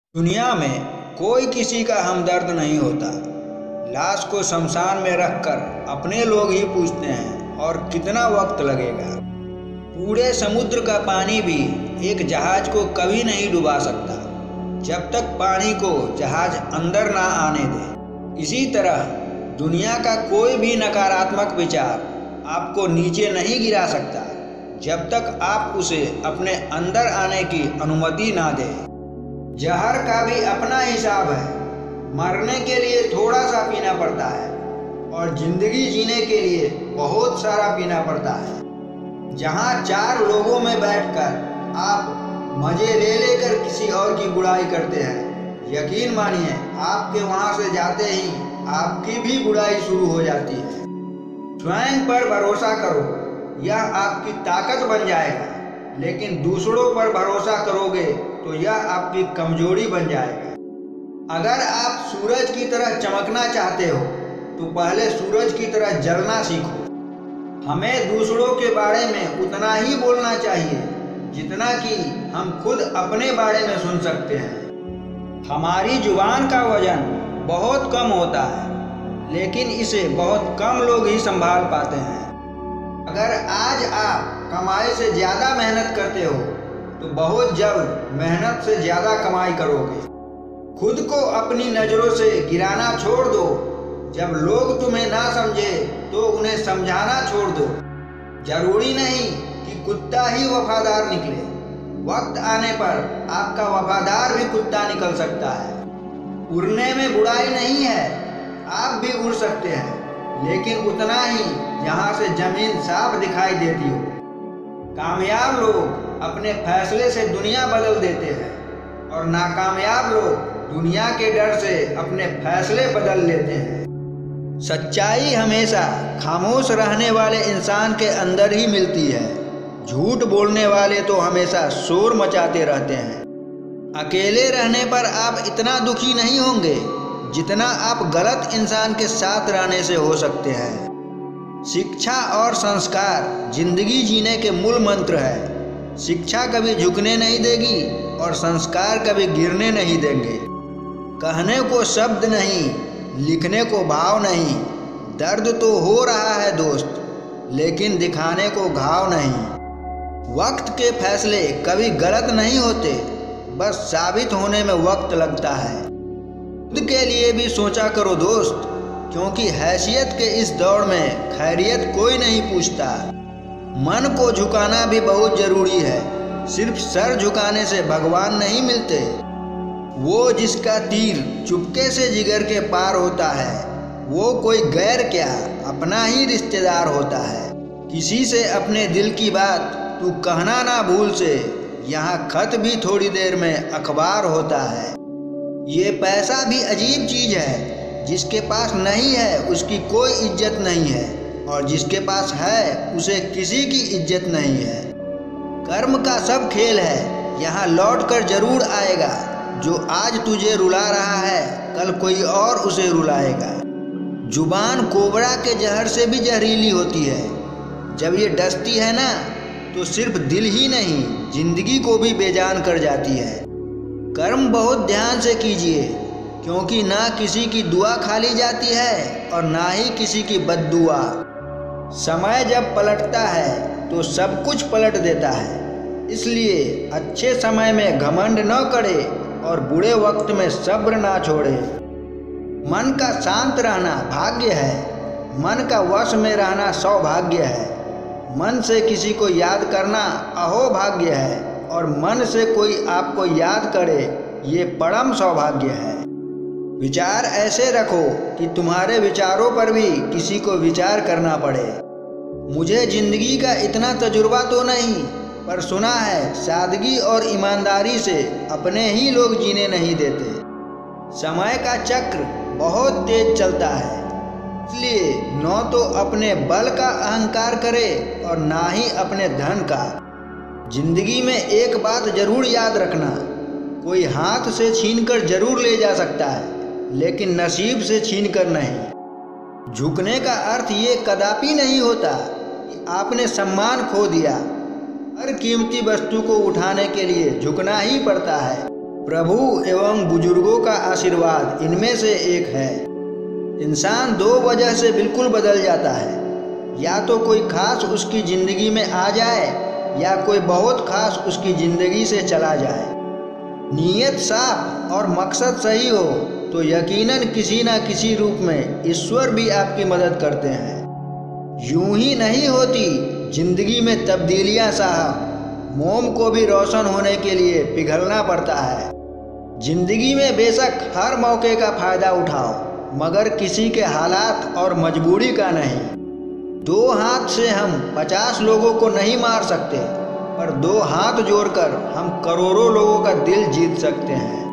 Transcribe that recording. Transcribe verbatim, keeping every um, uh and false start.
दुनिया में कोई किसी का हमदर्द नहीं होता। लाश को शमशान में रखकर अपने लोग ही पूछते हैं और कितना वक्त लगेगा। पूरे समुद्र का पानी भी एक जहाज को कभी नहीं डुबा सकता जब तक पानी को जहाज अंदर ना आने दे। इसी तरह दुनिया का कोई भी नकारात्मक विचार आपको नीचे नहीं गिरा सकता जब तक आप उसे अपने अंदर आने की अनुमति ना दें। जहर का भी अपना हिसाब है। मरने के लिए थोड़ा सा पीना पड़ता है और जिंदगी जीने के लिए बहुत सारा पीना पड़ता है। जहाँ चार लोगों में बैठकर आप मजे ले लेकर किसी और की बुराई करते हैं, यकीन मानिए आपके वहाँ से जाते ही आपकी भी बुराई शुरू हो जाती है। स्वयं पर भरोसा करो, यह आपकी ताकत बन जाएगा, लेकिन दूसरों पर भरोसा करोगे तो यह आपकी कमजोरी बन जाएगा। अगर आप सूरज की तरह चमकना चाहते हो तो पहले सूरज की तरह जलना सीखो। हमें दूसरों के बारे में उतना ही बोलना चाहिए जितना कि हम खुद अपने बारे में सुन सकते हैं। हमारी जुबान का वजन बहुत कम होता है, लेकिन इसे बहुत कम लोग ही संभाल पाते हैं। अगर आज आप कमाई से ज़्यादा मेहनत करते हो तो बहुत जल्द मेहनत से ज़्यादा कमाई करोगे। खुद को अपनी नज़रों से गिराना छोड़ दो। जब लोग तुम्हें ना समझे तो उन्हें समझाना छोड़ दो। जरूरी नहीं कि कुत्ता ही वफादार निकले, वक्त आने पर आपका वफादार भी कुत्ता निकल सकता है। उड़ने में बुराई नहीं है, आप भी उड़ सकते हैं, लेकिन उतना ही जहाँ से जमीन साफ दिखाई देती हो। कामयाब लोग अपने फैसले से दुनिया बदल देते हैं और नाकामयाब लोग दुनिया के डर से अपने फैसले बदल लेते हैं। सच्चाई हमेशा खामोश रहने वाले इंसान के अंदर ही मिलती है। झूठ बोलने वाले तो हमेशा शोर मचाते रहते हैं। अकेले रहने पर आप इतना दुखी नहीं होंगे जितना आप गलत इंसान के साथ रहने से हो सकते हैं। शिक्षा और संस्कार जिंदगी जीने के मूल मंत्र है। शिक्षा कभी झुकने नहीं देगी और संस्कार कभी गिरने नहीं देंगे। कहने को शब्द नहीं, लिखने को भाव नहीं। दर्द तो हो रहा है दोस्त, लेकिन दिखाने को घाव नहीं। वक्त के फैसले कभी गलत नहीं होते, बस साबित होने में वक्त लगता है। खुद के लिए भी सोचा करो दोस्त, क्योंकि हैसियत के इस दौर में खैरियत कोई नहीं पूछता। मन को झुकाना भी बहुत जरूरी है। सिर्फ सर झुकाने से भगवान नहीं मिलते। वो जिसका तीर चुपके से जिगर के पार होता है, वो कोई गैर क्या अपना ही रिश्तेदार होता है। किसी से अपने दिल की बात तू कहना ना भूल से, यहाँ खत भी थोड़ी देर में अखबार होता है। ये पैसा भी अजीब चीज है। जिसके पास नहीं है उसकी कोई इज्जत नहीं है, और जिसके पास है उसे किसी की इज्जत नहीं है। कर्म का सब खेल है, यहाँ लौट कर जरूर आएगा। जो आज तुझे रुला रहा है कल कोई और उसे रुलाएगा। जुबान कोबरा के जहर से भी जहरीली होती है। जब ये डसती है ना तो सिर्फ दिल ही नहीं जिंदगी को भी बेजान कर जाती है। कर्म बहुत ध्यान से कीजिए, क्योंकि ना किसी की दुआ खाली जाती है और ना ही किसी की बद्दुआ। समय जब पलटता है तो सब कुछ पलट देता है। इसलिए अच्छे समय में घमंड न करे और बुरे वक्त में सब्र ना छोड़े। मन का शांत रहना भाग्य है, मन का वश में रहना सौभाग्य है। मन से किसी को याद करना अहोभाग्य है, और मन से कोई आपको याद करे ये परम सौभाग्य है। विचार ऐसे रखो कि तुम्हारे विचारों पर भी किसी को विचार करना पड़े। मुझे जिंदगी का इतना तजुर्बा तो नहीं, पर सुना है सादगी और ईमानदारी से अपने ही लोग जीने नहीं देते। समय का चक्र बहुत तेज चलता है, इसलिए न तो अपने बल का अहंकार करे और ना ही अपने धन का। जिंदगी में एक बात जरूर याद रखना, कोई हाथ से छीनकर जरूर ले जा सकता है, लेकिन नसीब से छीनकर नहीं। झुकने का अर्थ ये कदापि नहीं होता कि आपने सम्मान खो दिया। हर कीमती वस्तु को उठाने के लिए झुकना ही पड़ता है। प्रभु एवं बुजुर्गों का आशीर्वाद इनमें से एक है। इंसान दो वजह से बिल्कुल बदल जाता है, या तो कोई खास उसकी ज़िंदगी में आ जाए या कोई बहुत खास उसकी ज़िंदगी से चला जाए। नीयत साफ और मकसद सही हो तो यकीनन किसी न किसी रूप में ईश्वर भी आपकी मदद करते हैं। यूं ही नहीं होती जिंदगी में तब्दीलियां साहब। मोम को भी रोशन होने के लिए पिघलना पड़ता है। जिंदगी में बेशक हर मौके का फायदा उठाओ, मगर किसी के हालात और मजबूरी का नहीं। दो हाथ से हम पचास लोगों को नहीं मार सकते, पर दो हाथ जोड़कर हम करोड़ों लोगों का दिल जीत सकते हैं।